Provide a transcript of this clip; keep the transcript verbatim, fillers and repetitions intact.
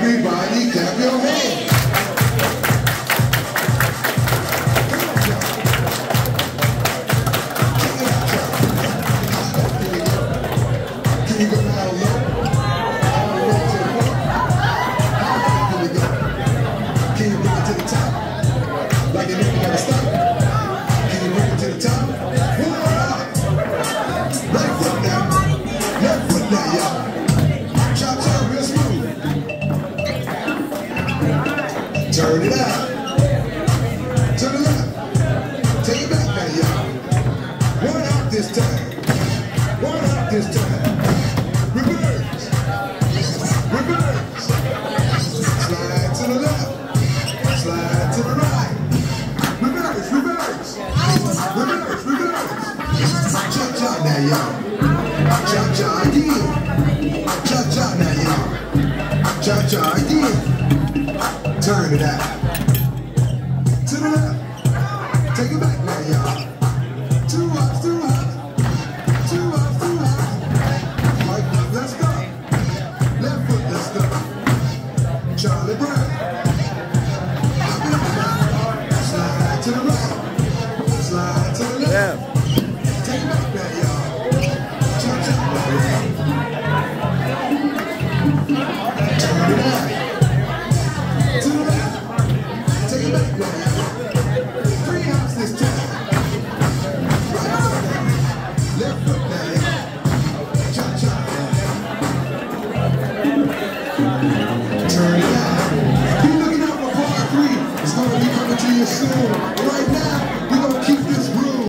Everybody clap your hands. Can you go down low? All the way to the floor? Can you go? Can you bring it to the top? Like you never gotta stop? Can you bring it to the top? One more up. Right foot now. Left foot now, y'all. Chop, chop, real smooth. Turn it out. To the left. Take it back now, y'all. One out this time. One out this time. Reverse. Reverse. Slide to the left. Slide to the right. Reverse, reverse. Reverse, reverse. Cha-cha now, y'all. Cha-cha again. Cha-cha now, y'all. Cha-cha again. Turn it out. To the left. Take it back now, y'all. Two hops, two hops. Two hops, two hops. Right foot, let's go. Left foot, let's go. Charlie Brown.